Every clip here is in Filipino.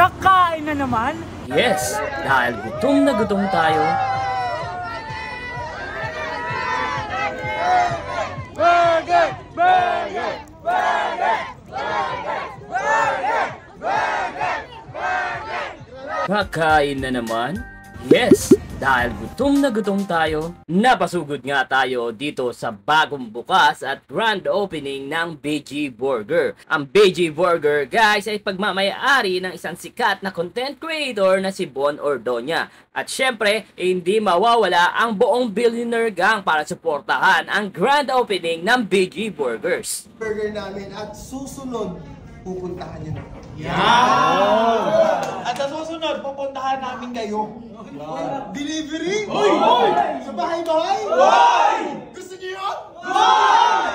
Kakain na naman? Yes, dahil gutom na gutom tayo. Burger! Burger! Burger! Burger! Burger! Burger! Burger! Kakain na naman? Yes, dahil gutom na gutom tayo. Napasugod nga tayo dito sa bagong bukas at grand opening ng BG Burger. Ang BG Burger, guys, ay pagmamayari ng isang sikat na content creator na si Bon Ordoña. At syempre, hindi mawawala ang buong billionaire gang para suportahan ang grand opening ng BG Burgers. Burger namin at susunod, pupuntahan nyo na. At sa susunod, pupuntahan namin kayo. Delivery? Hoy! Sa bahay-bahay? Hoy! Gusto nyo yun? Hoy!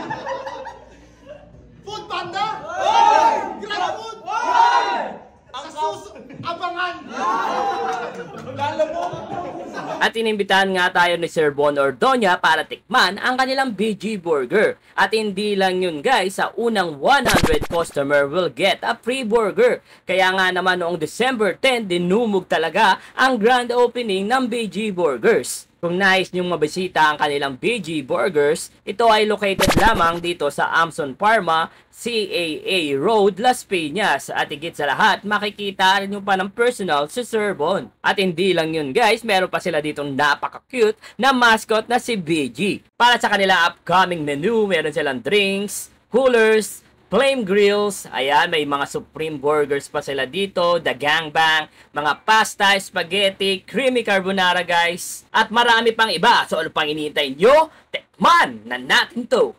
Food Panda? Hoy! Grab Food? Hoy! Abangan! Lalo mo! At inimbitahan nga tayo ni Sir Bon Ordoña para tikman ang kanilang BG Burger. At hindi lang yun guys, sa unang 100 customer will get a free burger. Kaya nga naman noong December 10, dinumog talaga ang grand opening ng BG Burgers. Kung nais nyong mabisita ang kanilang BG Burgers, ito ay located lamang dito sa Amson Parma, CAA Road, Las Piñas. At higit sa lahat, makikita nyo pa ng personal si Sir Bon. At hindi lang yun guys, meron pa sila ditong napaka-cute na mascot na si BG. Para sa kanila upcoming menu, meron silang drinks, coolers, flame grills, ayan, may mga supreme burgers pa sila dito, the gangbang, mga pasta, spaghetti, creamy carbonara guys, at marami pang iba. So ano pang iniintay nyo? Tikman na natin to!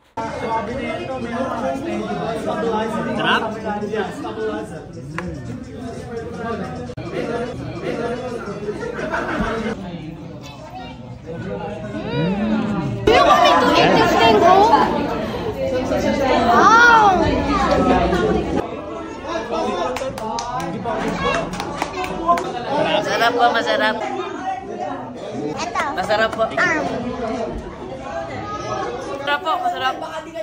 Sarap? Do you want me to eat this thing whole? Wow! Masarap po, masarap. Ito. Masarap po. Masarap po, masarap.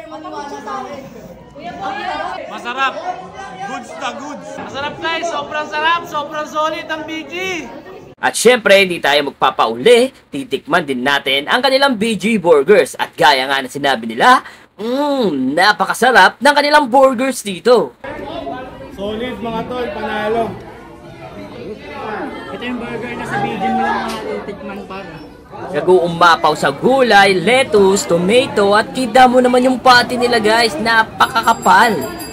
Masarap. Goods na goods. Masarap guys, sobrang sarap, sobrang solid ang BG. At syempre, hindi tayo magpapauli, titikman din natin ang kanilang BG Burgers. At gaya nga na sinabi nila, napakasarap ng kanilang burgers dito. Solid mga tol, panalo. Ito yung burger na sa BG mo lang matitikman para. Nag-uumapaw sa gulay, lettuce, tomato, at kita mo naman yung patty nila guys, napakakapal.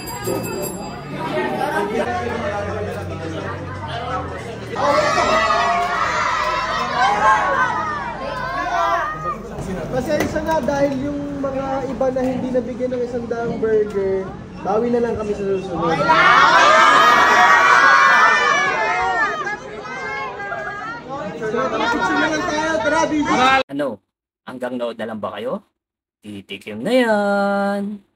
Pasensya na dahil yung mga iba na hindi nabigyan ng isang daang burger, bawi na lang kami sa susunod. Picture na lang tayo, tara, BG! Ano? Hanggang nood na lang ba kayo? Titikim na yan!